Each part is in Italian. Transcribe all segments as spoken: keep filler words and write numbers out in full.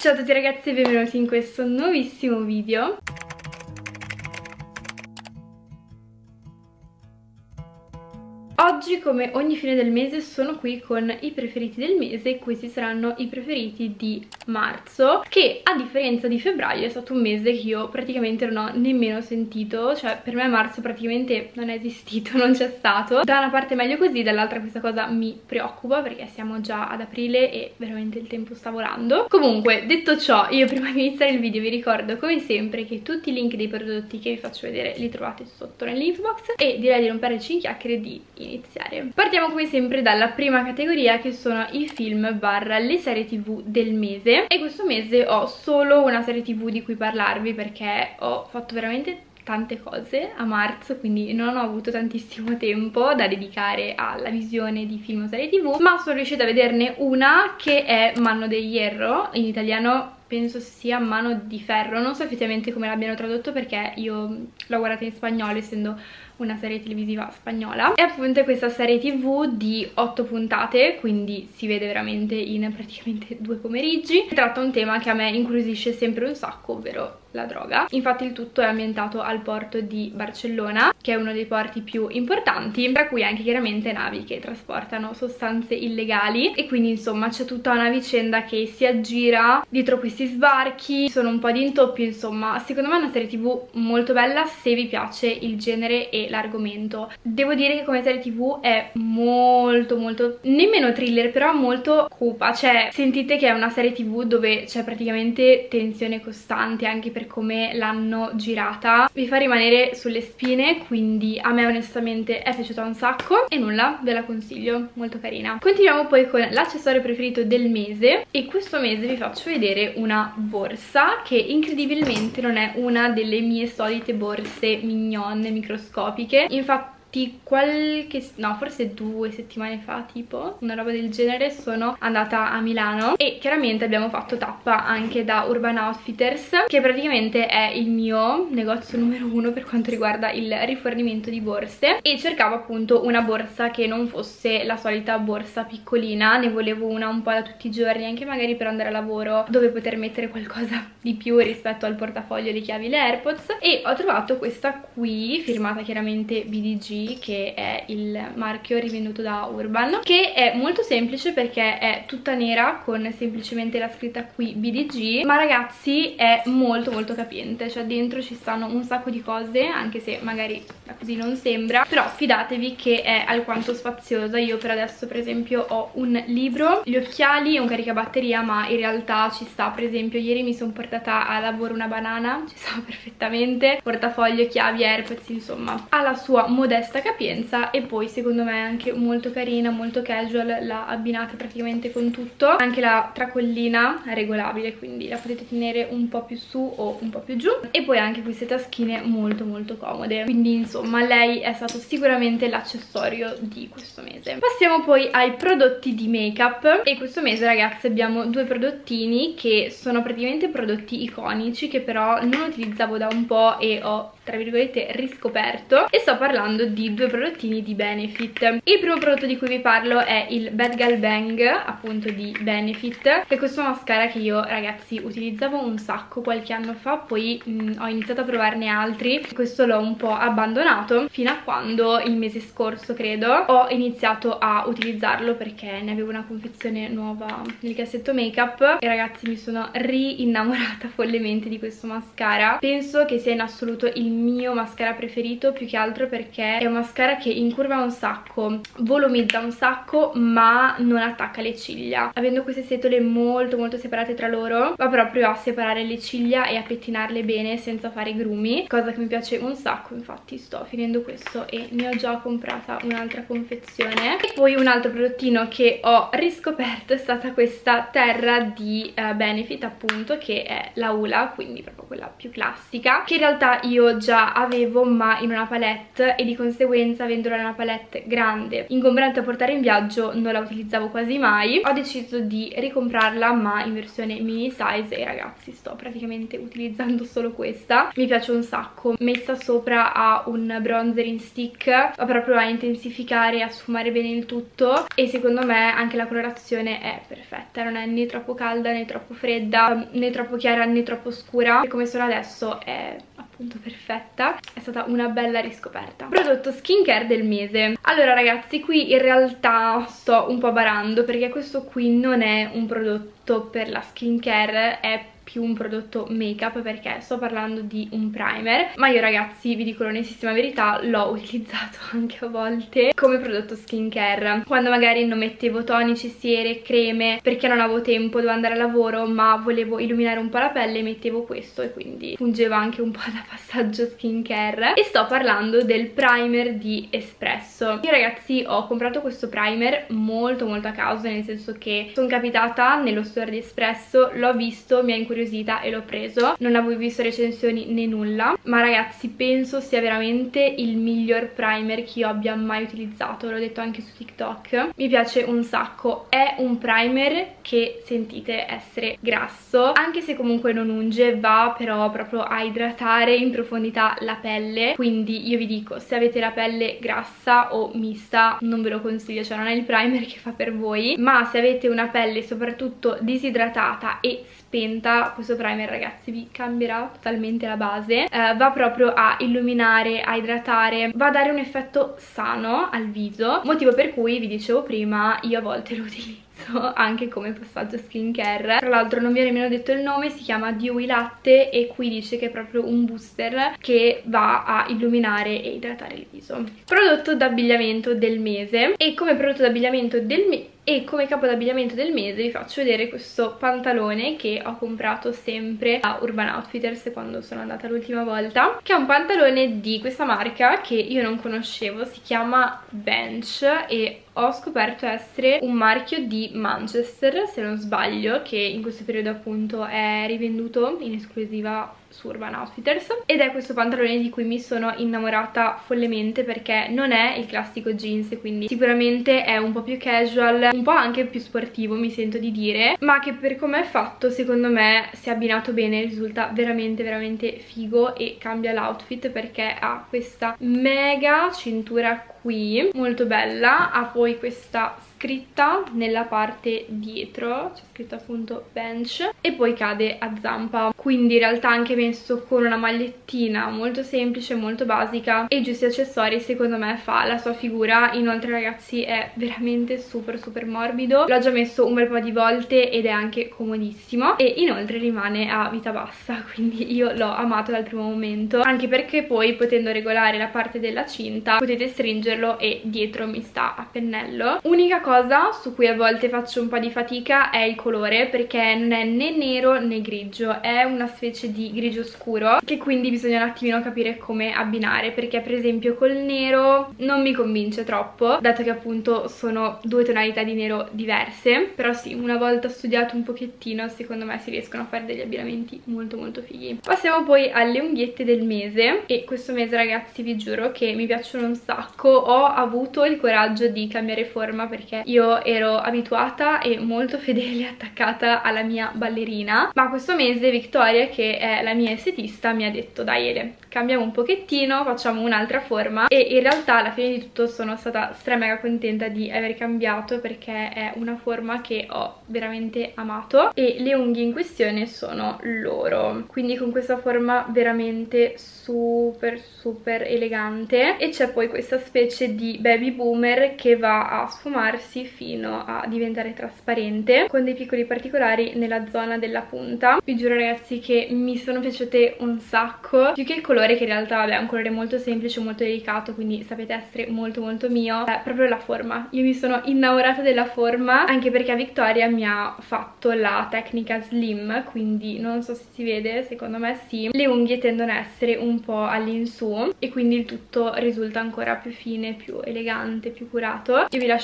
Ciao a tutti ragazzi e benvenuti in questo nuovissimo video. Oggi, come ogni fine del mese, sono qui con i preferiti del mese. Questi saranno i preferiti di marzo, che a differenza di febbraio è stato un mese che io praticamente non ho nemmeno sentito. Cioè per me marzo praticamente non è esistito, non c'è stato. Da una parte meglio così, dall'altra questa cosa mi preoccupa perché siamo già ad aprile e veramente il tempo sta volando. Comunque, detto ciò, io prima di iniziare il video vi ricordo come sempre che tutti i link dei prodotti che vi faccio vedere li trovate sotto nell'info box, e direi di non perderci in chiacchiere di iniziare. Partiamo come sempre dalla prima categoria, che sono i film barra le serie tv del mese. E questo mese ho solo una serie tv di cui parlarvi perché ho fatto veramente tante cose a marzo, quindi non ho avuto tantissimo tempo da dedicare alla visione di film o serie tv, ma sono riuscita a vederne una che è Mano de Hierro, in italiano penso sia Mano di Ferro, non so effettivamente come l'abbiano tradotto perché io l'ho guardata in spagnolo essendo una serie televisiva spagnola. E appunto è questa serie tv di otto puntate, quindi si vede veramente in praticamente due pomeriggi. Tratta un tema che a me incuriosisce sempre un sacco, ovvero la droga. Infatti il tutto è ambientato al porto di Barcellona, che è uno dei porti più importanti, tra cui anche chiaramente navi che trasportano sostanze illegali, e quindi insomma c'è tutta una vicenda che si aggira dietro questi sbarchi. Sono un po' di intoppi, insomma secondo me è una serie tv molto bella se vi piace il genere e l'argomento. Devo dire che come serie tv è molto molto, nemmeno thriller, però molto cupa, cioè sentite che è una serie tv dove c'è praticamente tensione costante anche per come l'hanno girata, vi fa rimanere sulle spine, quindi a me onestamente è piaciuta un sacco e nulla, ve la consiglio, molto carina. Continuiamo poi con l'accessorio preferito del mese, e questo mese vi faccio vedere una borsa che incredibilmente non è una delle mie solite borse mignon microscopiche. Infatti qualche, no forse due settimane fa, tipo una roba del genere, sono andata a Milano e chiaramente abbiamo fatto tappa anche da Urban Outfitters, che praticamente è il mio negozio numero uno per quanto riguarda il rifornimento di borse, e cercavo appunto una borsa che non fosse la solita borsa piccolina, ne volevo una un po' da tutti i giorni, anche magari per andare a lavoro, dove poter mettere qualcosa di più rispetto al portafoglio, le chiavi, le AirPods. E ho trovato questa qui, firmata chiaramente B D G, che è il marchio rivenduto da Urban, che è molto semplice perché è tutta nera con semplicemente la scritta qui B D G, ma ragazzi è molto molto capiente, cioè dentro ci stanno un sacco di cose, anche se magari così non sembra, però fidatevi che è alquanto spaziosa. Io per adesso per esempio ho un libro, gli occhiali e un caricabatteria, ma in realtà ci sta, per esempio ieri mi sono portata a lavoro una banana, ci stava perfettamente, portafoglio, chiavi, AirPods, insomma ha la sua modesta capienza. E poi secondo me è anche molto carina, molto casual, la abbinate praticamente con tutto. Anche la tracollina è regolabile, quindi la potete tenere un po' più su o un po' più giù, e poi anche queste taschine molto molto comode, quindi insomma lei è stato sicuramente l'accessorio di questo mese. Passiamo poi ai prodotti di make up, e questo mese ragazzi abbiamo due prodottini che sono praticamente prodotti iconici che però non utilizzavo da un po' e ho tra virgolette riscoperto, e sto parlando di due prodottini di Benefit. Il primo prodotto di cui vi parlo è il Bad Gal Bang, appunto di Benefit, che è questo mascara che io ragazzi utilizzavo un sacco qualche anno fa, poi mh, ho iniziato a provarne altri, questo l'ho un po' abbandonato fino a quando il mese scorso credo ho iniziato a utilizzarlo perché ne avevo una confezione nuova nel cassetto make up, e ragazzi mi sono ri-innamorata follemente di questo mascara. Penso che sia in assoluto il mio mascara preferito, più che altro perché è un mascara che incurva un sacco, volumizza un sacco, ma non attacca le ciglia. Avendo queste setole molto molto separate tra loro, va proprio a separare le ciglia e a pettinarle bene senza fare grumi, cosa che mi piace un sacco. Infatti sto finendo questo e ne ho già comprata un'altra confezione. E poi un altro prodottino che ho riscoperto è stata questa terra di uh, Benefit, appunto, che è la Ula, quindi proprio quella più classica, che in realtà io già avevo ma in una palette, e di conseguenza avendola in una palette grande, ingombrante a portare in viaggio, non la utilizzavo quasi mai. Ho deciso di ricomprarla ma in versione mini size, e ragazzi sto praticamente utilizzando solo questa. Mi piace un sacco, messa sopra a un bronzer in stick va proprio a intensificare, a sfumare bene il tutto, e secondo me anche la colorazione è perfetta, non è né troppo calda né troppo fredda, né troppo chiara né troppo scura, e come sono adesso è appunto perfetta. È stata una bella riscoperta. Prodotto skincare del mese. Allora ragazzi, qui in realtà sto un po' barando, perché questo qui non è un prodotto per la skincare, è più un prodotto make up, perché sto parlando di un primer, ma io ragazzi vi dico l'onestissima verità, l'ho utilizzato anche a volte come prodotto skincare, quando magari non mettevo tonici, siere, creme, perché non avevo tempo, dovevo andare a lavoro ma volevo illuminare un po' la pelle, mettevo questo e quindi fungeva anche un po' da passaggio skincare. E sto parlando del primer di Espresso. Io ragazzi ho comprato questo primer molto molto a caso, nel senso che sono capitata nello store di Espresso, l'ho visto, mi ha incuriosita e l'ho preso. Non avevo visto recensioni né nulla, ma ragazzi penso sia veramente il miglior primer che io abbia mai utilizzato, l'ho detto anche su TikTok. Mi piace un sacco, è un primer che sentite essere grasso, anche se comunque non unge, va però proprio a idratare in profondità la pelle, quindi io vi dico, se avete la pelle grassa o mista non ve lo consiglio, cioè non è il primer che fa per voi, ma se avete una pelle soprattutto disidratata e spenta, questo primer ragazzi vi cambierà totalmente la base. Eh, va proprio a illuminare, a idratare, va a dare un effetto sano al viso, motivo per cui vi dicevo prima io a volte lo utilizzo anche come passaggio skincare. Tra l'altro non vi ho nemmeno detto il nome, si chiama Dewy Latte e qui dice che è proprio un booster che va a illuminare e idratare il viso. Prodotto d'abbigliamento del mese. E come prodotto d'abbigliamento del mese e come capo d'abbigliamento del mese vi faccio vedere questo pantalone che ho comprato sempre a Urban Outfitters quando sono andata l'ultima volta, che è un pantalone di questa marca che io non conoscevo, si chiama Bench, e ho scoperto essere un marchio di Manchester se non sbaglio, che in questo periodo appunto è rivenduto in esclusiva su Urban Outfitters, ed è questo pantalone di cui mi sono innamorata follemente, perché non è il classico jeans, quindi sicuramente è un po' più casual, un po' anche più sportivo mi sento di dire, ma che per come è fatto secondo me, se abbinato bene, risulta veramente veramente figo e cambia l'outfit, perché ha questa mega cintura qui molto bella, ha poi questa scritta nella parte dietro, c'è scritto appunto Bench, e poi cade a zampa, quindi in realtà anche messo con una magliettina molto semplice, molto basica e giusti accessori secondo me fa la sua figura. Inoltre ragazzi è veramente super super morbido, l'ho già messo un bel po' di volte ed è anche comodissimo, e inoltre rimane a vita bassa, quindi io l'ho amato dal primo momento, anche perché poi potendo regolare la parte della cinta potete stringerlo e dietro mi sta a pennello. Unica cosa su cui a volte faccio un po' di fatica è il colore, perché non è né nero né grigio, è una specie di grigio scuro che quindi bisogna un attimino capire come abbinare, perché per esempio col nero non mi convince troppo, dato che appunto sono due tonalità di nero diverse, però sì, una volta studiato un pochettino secondo me si riescono a fare degli abbinamenti molto molto fighi. Passiamo poi alle unghiette del mese, e questo mese ragazzi vi giuro che mi piacciono un sacco. Ho avuto il coraggio di cambiare forma perché io ero abituata e molto fedele e attaccata alla mia ballerina, ma questo mese Victoria, che è la mia estetista, mi ha detto dai Ele, cambiamo un pochettino, facciamo un'altra forma, e in realtà alla fine di tutto sono stata stra mega contenta di aver cambiato, perché è una forma che ho veramente amato e le unghie in questione sono loro, quindi con questa forma veramente super super elegante. E c'è poi questa specie di baby boomer che va a sfumarsi fino a diventare trasparente con dei piccoli particolari nella zona della punta. Vi giuro ragazzi che mi sono piaciute un sacco, più che il colore, che in realtà vabbè, è un colore molto semplice, molto delicato, quindi sapete essere molto molto mio, è proprio la forma. Io mi sono innamorata della forma, anche perché Victoria mi ha fatto la tecnica slim, quindi non so se si vede, secondo me sì, le unghie tendono a essere un po' all'insù e quindi il tutto risulta ancora più fine, più elegante, più curato. Io vi lascio come sempre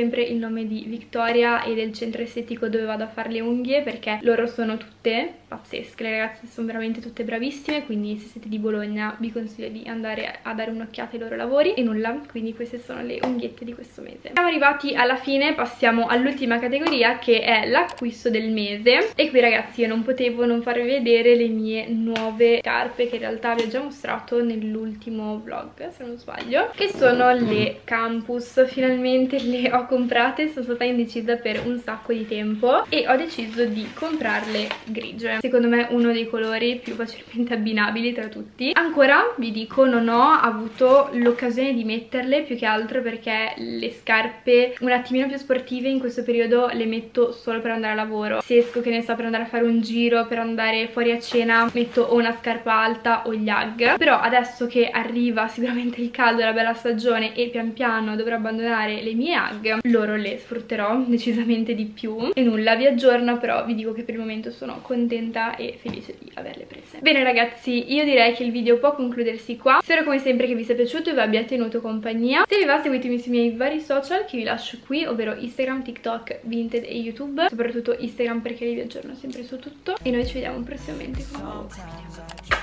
sempre il nome di Victoria e del centro estetico dove vado a fare le unghie, perché loro sono tutte pazzesche, le ragazze sono veramente tutte bravissime, quindi se siete di Bologna vi consiglio di andare a dare un'occhiata ai loro lavori. E nulla, quindi queste sono le unghiette di questo mese. Siamo arrivati alla fine, passiamo all'ultima categoria che è l'acquisto del mese. E qui ragazzi io non potevo non farvi vedere le mie nuove scarpe, che in realtà vi ho già mostrato nell'ultimo vlog se non sbaglio, che sono le Campus. Finalmente le ho comprate, sono stata indecisa per un sacco di tempo e ho deciso di comprarle grigie. Secondo me uno dei colori più facilmente abbinabili tra tutti. Ancora vi dico, non ho avuto l'occasione di metterle, più che altro perché le scarpe un attimino più sportive in questo periodo le metto solo per andare a lavoro. Se esco, che ne so, per andare a fare un giro, per andare fuori a cena, metto o una scarpa alta o gli Ugg. Però adesso che arriva sicuramente il caldo, la bella stagione, e pian piano dovrò abbandonare le mie Ugg, loro le sfrutterò decisamente di più. E nulla, vi aggiorno, però vi dico che per il momento sono contenta e felice di averle prese. Bene ragazzi, io direi che il video può concludersi qua. Spero come sempre che vi sia piaciuto e vi abbia tenuto compagnia. Se vi va, seguitemi sui miei vari social che vi lascio qui, ovvero Instagram, TikTok, Vinted e YouTube. Soprattutto Instagram perché vi aggiorno sempre su tutto. E noi ci vediamo prossimamente con un nuovo video.